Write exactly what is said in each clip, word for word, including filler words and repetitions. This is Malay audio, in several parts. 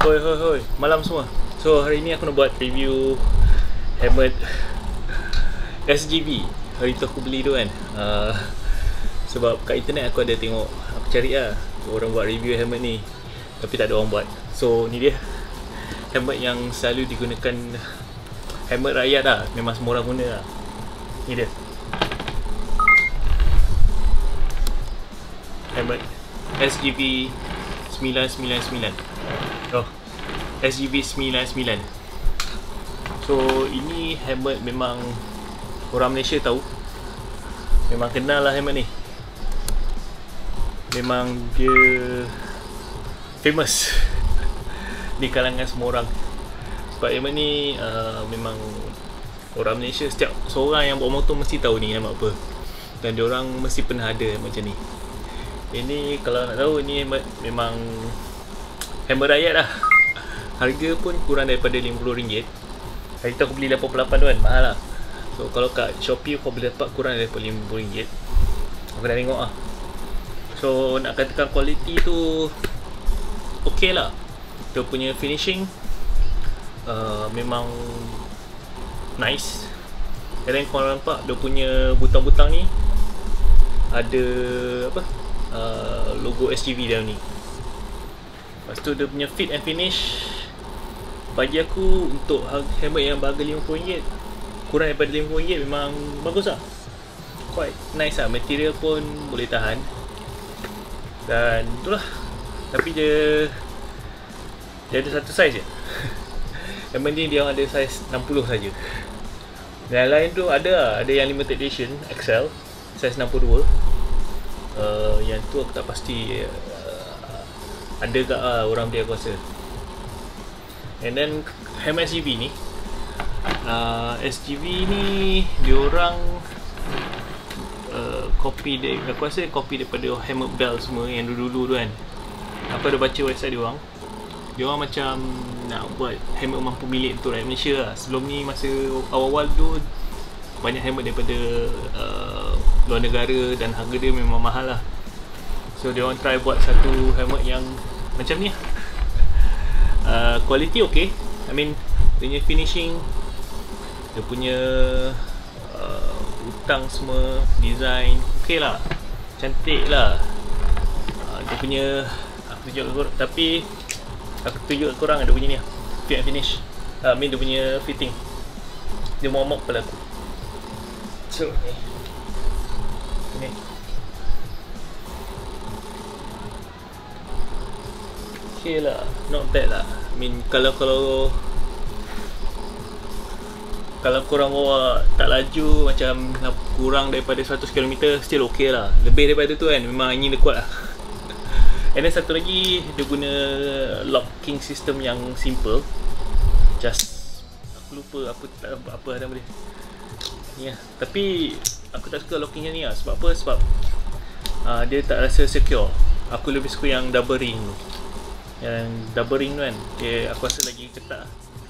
Hoi hoi hoi, malam semua. So hari ni aku nak buat review helmet S G V. Hari tu aku beli tu kan, uh, sebab kat internet aku ada tengok, aku cari lah orang buat review helmet ni, tapi tak ada orang buat. So ni dia helmet yang selalu digunakan, helmet rakyat lah, memang semua orang guna lah. Ni dia helmet S G V sembilan sembilan sembilan. Oh, S G V sembilan sembilan. So ini helmet memang orang Malaysia tahu, memang kenal lah helmet ni. Memang dia famous di kalangan semua orang. Sebab helmet ni uh, memang orang Malaysia, setiap seorang yang bawa motor mesti tahu ni helmet apa, dan diorang mesti pernah ada helmet macam ni. Ini kalau nak tahu, ni helmet memang helmet rakyat lah. Harga pun kurang daripada lima puluh ringgit. Hari tu aku beli lapan puluh lapan tu kan, mahal lah. So kalau kat Shopee kau boleh dapat kurang daripada lima puluh ringgit. Aku dah tengok lah. So nak katakan kualiti tu ok lah. Dia punya finishing uh, memang nice. And then kau nampak dia punya butang-butang ni ada apa, uh, logo S G V dalam ni. Lepas tu dia punya fit and finish, bagi aku untuk helmet yang berharga lima puluh ringgit, kurang daripada lima puluh ringgit, memang bagus lah. Quite nice lah, material pun boleh tahan. Dan itulah. Tapi dia Dia ada satu size je. Helmet ni dia ada size enam puluh saja. Dan lain tu ada lah, ada yang limited edition X L size enam puluh dua. uh, Yang tu aku tak pasti, uh, ada tak lah orang beli, aku rasa. And then helmet S G V ni, uh, S G V ni diorang uh, copy dia, aku rasa copy daripada helmet bell semua yang dulu-dulu tu kan. Aku ada baca website diorang, diorang macam nak buat helmet mampu milik untuk rakyat Malaysia lah. Sebelum ni masa awal-awal tu banyak helmet daripada uh, luar negara dan harga dia memang mahal lah. So diorang try buat satu helmet yang macam ni lah. Uh, quality ok, I mean dia punya finishing, dia punya uh, hutang semua, design ok lah, cantik lah. uh, Dia punya, aku tunjuk korang, tapi aku tunjuk korang ada bunyi ni lah, fit and finish. uh, I mean dia punya fitting, dia momok pada aku. So ni ni okay lah, not bad lah. I mean kalau kalau kalau korang bawa tak laju, macam kurang daripada seratus kilometer, still okay lah. Lebih daripada tu kan, memang angin dia kuat lah. And then satu lagi, dia guna locking system yang simple. Just aku lupa apa apa, apa nama dia ni lah. Tapi aku tak suka locking yang ni lah. Sebab apa? Sebab uh, dia tak rasa secure. Aku lebih suka yang double ring. Yang double ring tu kan, dia aku rasa lagi ketat.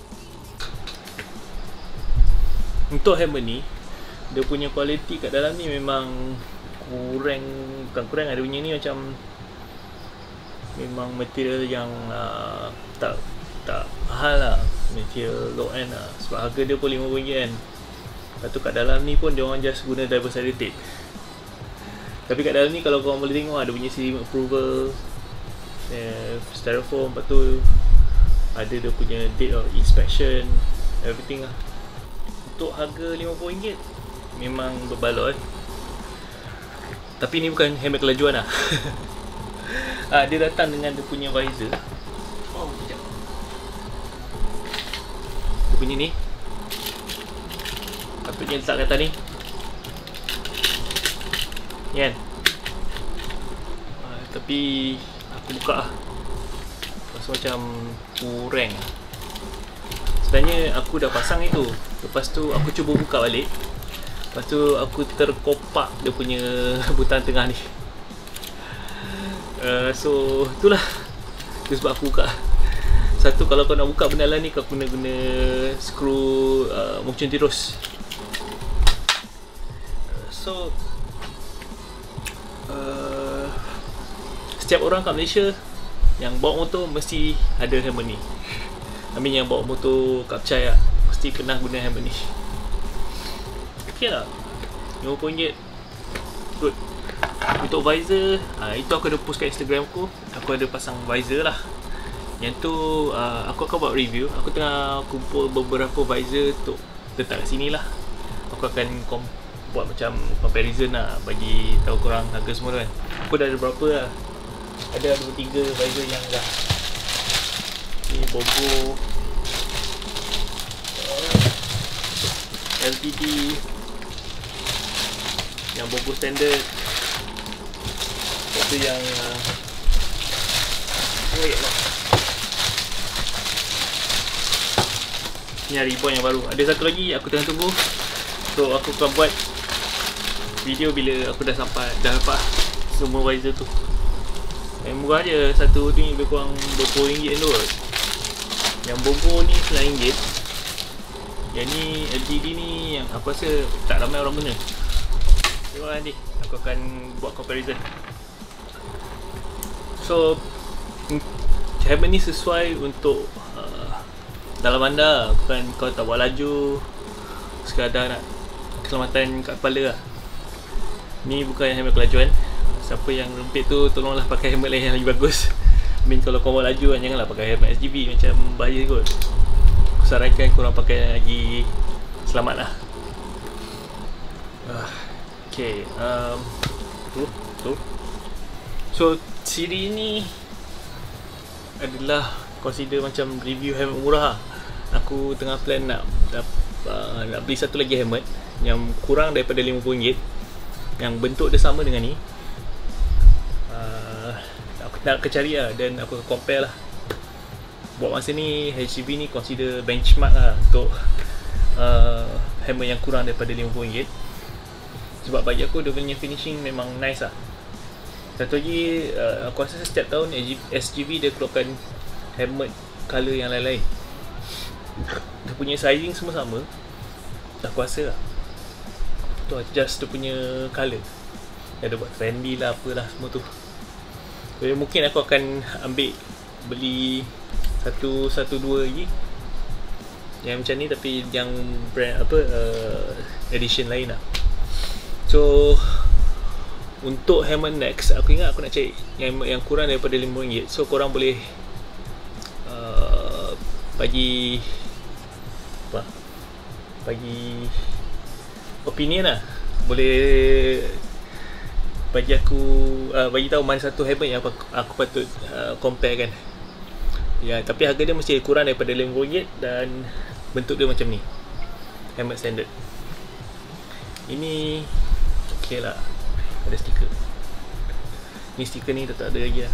Untuk helmet ni, dia punya kualiti kat dalam ni memang kurang, bukan kurang, ada punya ni macam memang material yang uh, tak tak mahal lah, material low end lah. Sebab harga dia pun lima puluh ringgit kan. Lepas tu kat dalam ni pun dia orang just guna double sided tape. Tapi kat dalam ni kalau korang boleh tengok, ada punya seal approval, Uh, styrofoam, lepas tu ada dia punya date of inspection, everything lah. Untuk harga lima puluh ringgit memang berbaloi. Tapi ni bukan helmet kelajuan lah. ah, Dia datang dengan dia punya visor. Oh, sekejap. Dia punya ni, patutnya letak kat atas ni, ni kan. ah, Tapi aku buka lah, rasa macam kurang. Sebenarnya aku dah pasang itu, lepas tu aku cuba buka balik, lepas tu aku terkopak dia punya butang tengah ni. uh, So itulah, itu sebab aku buka. Satu, kalau kau nak buka benda lain ni, kau kena guna skru uh, muncun tirus. uh, So uh, setiap orang kat Malaysia yang bawa motor mesti ada helmet ni. I mean yang bawa motor kat Pecai lah, mesti pernah guna helmet ni. Okay lah, lima puluh ringgit good. Untuk visor, uh, itu aku ada post kat Instagram aku. Aku ada pasang visor lah. Yang tu uh, aku akan buat review. Aku tengah kumpul beberapa visor untuk letak kat sini lah. Aku akan kom- buat macam comparison lah, bagi tahu korang harga semua kan. Aku dah ada berapa lah. Ada dua tiga visor yang dah. Ni Bogo uh, L T D yang Bogo standard. Itu yang uh, wait lah. Ni ribbon yang baru. Ada satu lagi aku tengah tunggu. So aku akan buat video bila aku dah sampai, dah dapat semua visor tu. Yang murah je, satu tu ni lebih kurang dua puluh ringgit tu. Yang Bogo ni sembilan ringgit. Yang ni L T D ni yang aku rasa tak ramai orang guna. Tengok nanti aku akan buat comparison. So helmet ni sesuai untuk uh, dalam bandar. Bukan kau tak buat laju, sekadar nak keselamatan kat kepala lah. Ni bukan helmet kelajuan. Siapa yang rempit tu tolonglah pakai helmet lain yang lagi bagus. I mean kalau kau buat laju kan, janganlah pakai helmet S G B, macam bahaya kot. Aku sarankan korang pakai yang lagi selamat lah. uh, Okay um, tu, tu. So siri ni adalah consider macam review helmet murah lah. Aku tengah plan nak nak, uh, nak beli satu lagi helmet yang kurang daripada lima puluh ringgit, yang bentuk dia sama dengan ni. uh, Aku nak cari lah, dan aku compare lah. Buat masa ni H C B ni consider benchmark lah untuk uh, helmet yang kurang daripada lima puluh ringgit. Sebab bagi aku dia punya finishing memang nice lah. Satu lagi, uh, aku rasa setiap tahun S G B dia keluarkan helmet colour yang lain-lain. Dia punya sizing semua sama, aku rasa lah. Tu adjust dia punya colour. Dia ada buat trendy lah, apalah semua tu. Jadi mungkin aku akan ambil, beli Satu, satu dua lagi yang macam ni, tapi yang brand apa, uh, edition lain lah. So untuk helmet next, aku ingat aku nak cari yang, yang kurang daripada lima puluh ringgit. So korang boleh uh, bagi apa, bagi opinion lah. Boleh bagi aku uh, bagi tahu mana satu helmet yang aku, aku patut uh, compare kan. Ya, tapi harga dia mesti kurang daripada lima puluh ringgit dan bentuk dia macam ni, helmet standard. Ini okey lah, ada stiker. Ni stiker ni tetap ada lagi lah.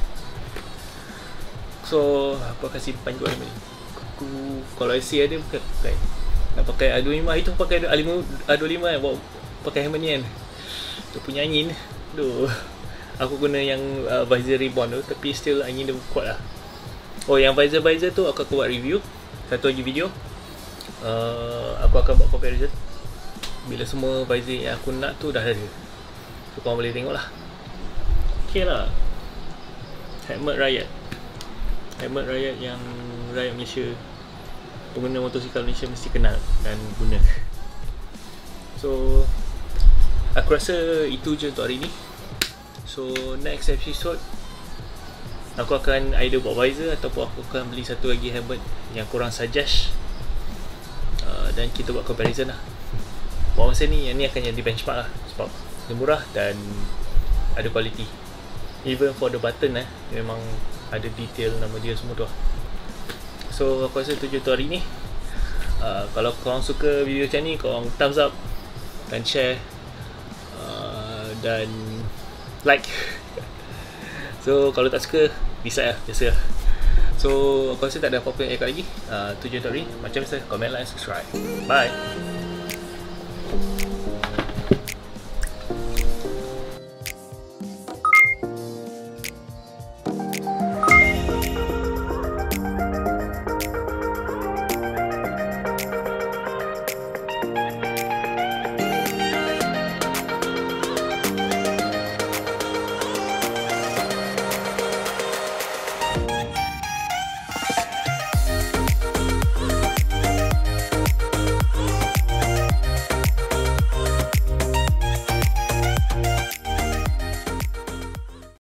So aku akan simpan juga helmet ni. Aku kalau I C ada bukan pakai, nak pakai A dua puluh lima, itu pakai A dua puluh lima kan, bawa pakai helmet ni kan. Dia punya angin, aduh. Aku guna yang uh, visor ribbon tu, tapi still angin dia kuat lah. Oh, yang visor-visor tu aku akan buat review satu lagi video. uh, Aku akan buat comparison bila semua visor yang aku nak tu dah ada. So korang boleh tengok lah. Okay lah, helmet Riot. Helmet Riot yang Riot Malaysia, pengguna motosikal Malaysia mesti kenal dan guna. So aku rasa itu je untuk hari ni. So next episode aku akan either buat visor ataupun aku akan beli satu lagi helmet yang korang suggest, uh, dan kita buat comparison lah. Buat masa ni, yang ni akan jadi benchmark lah, sebab dia murah dan ada quality. Even for the button eh, memang ada detail nama dia semua tu lah. So aku rasa tu je untuk hari ni. uh, Kalau korang suka video macam ni, korang thumbs up dan share, uh, dan like. So kalau tak suka, dislike lah, biasa lah. So aku rasa tak ada apa-apa yang ikut lagi. uh, Tu je untuk hari ni. Macam biasa, comment, like, subscribe. Bye.